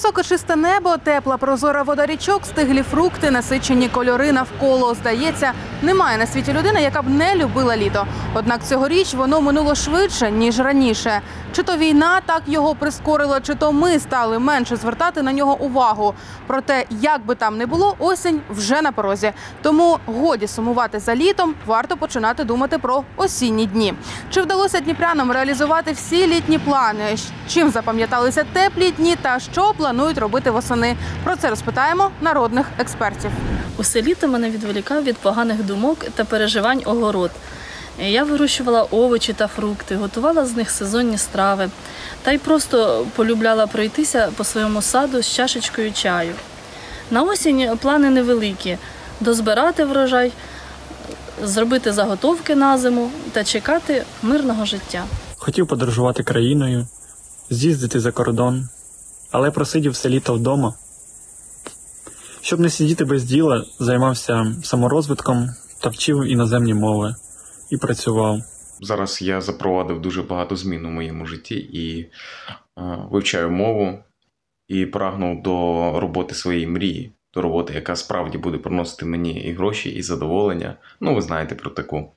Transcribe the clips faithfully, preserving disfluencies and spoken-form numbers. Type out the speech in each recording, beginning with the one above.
Високе чисте небо, тепла прозора вода річок, стиглі фрукти, насичені кольори навколо. Здається, немає на світі людини, яка б не любила літо. Однак цьогоріч воно минуло швидше, ніж раніше. Чи то війна так його прискорила, чи то ми стали менше звертати на нього увагу. Проте, як би там не було, осінь вже на порозі. Тому годі сумувати за літом, варто починати думати про осінні дні. Чи вдалося дніпрянам реалізувати всі літні плани? Чим запам'яталися теплі дні та що планують робити восени? Про це розпитаємо народних експертів. Усе літо мене відволікав від поганих думок та переживань огород. Я вирощувала овочі та фрукти, готувала з них сезонні страви. Та й просто полюбляла пройтися по своєму саду з чашечкою чаю. На осінь плани невеликі – дозбирати врожай, зробити заготовки на зиму та чекати мирного життя. Хотів подорожувати країною, з'їздити за кордон, але просидів все літо вдома. Щоб не сидіти без діла, займався саморозвитком та вчив іноземні мови. І працював. Зараз я запровадив дуже багато змін у моєму житті і е, вивчаю мову і прагну до роботи своєї мрії, до роботи, яка справді буде приносити мені і гроші, і задоволення. Ну, ви знаєте про таку.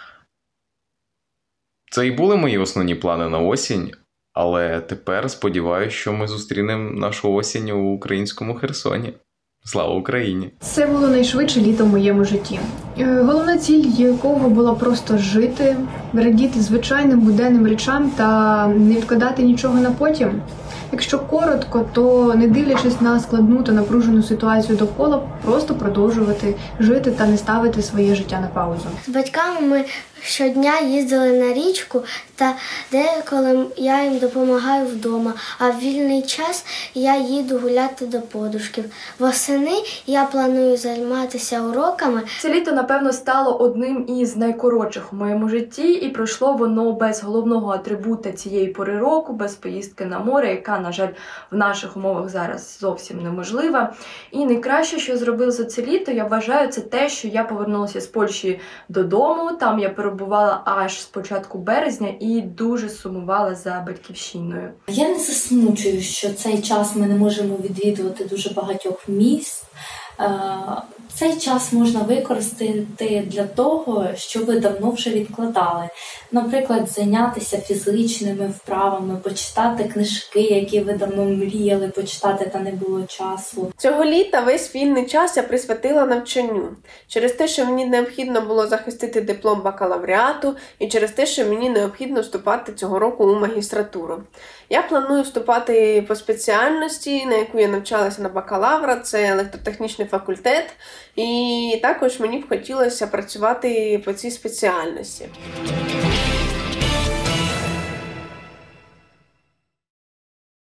Це і були мої основні плани на осінь, але тепер сподіваюся, що ми зустрінемо нашу осінь у українському Херсоні. Слава Україні! Це було найшвидше літо в моєму житті. Головна ціль якого була просто жити, радіти звичайним буденним речам та не відкладати нічого на потім. Якщо коротко, то не дивлячись на складну та напружену ситуацію довкола, просто продовжувати жити та не ставити своє життя на паузу. З батьками ми щодня їздили на річку, та деколи я їм допомагаю вдома, а в вільний час я їду гуляти до подружків. Восени я планую займатися уроками. Це літо, напевно, стало одним із найкоротших у моєму житті, і пройшло воно без головного атрибута цієї пори року, без поїздки на море, яка, на жаль, в наших умовах зараз зовсім неможлива. І найкраще, що зробив за це літо, я вважаю, це те, що я повернулася з Польщі додому. Там я перебувала аж з початку березня і дуже сумувала за батьківщиною. Я не засмучую, що цей час ми не можемо відвідувати дуже багатьох міст. Цей час можна використати для того, що ви давно вже відкладали. Наприклад, зайнятися фізичними вправами, почитати книжки, які ви давно мріяли почитати, та не було часу. Цього літа весь вільний час я присвятила навчанню. Через те, що мені необхідно було захистити диплом бакалавріату і через те, що мені необхідно вступати цього року у магістратуру. Я планую вступати по спеціальності, на яку я навчалася на бакалавра, це електротехнічний факультет. І також мені б хотілося працювати по цій спеціальності.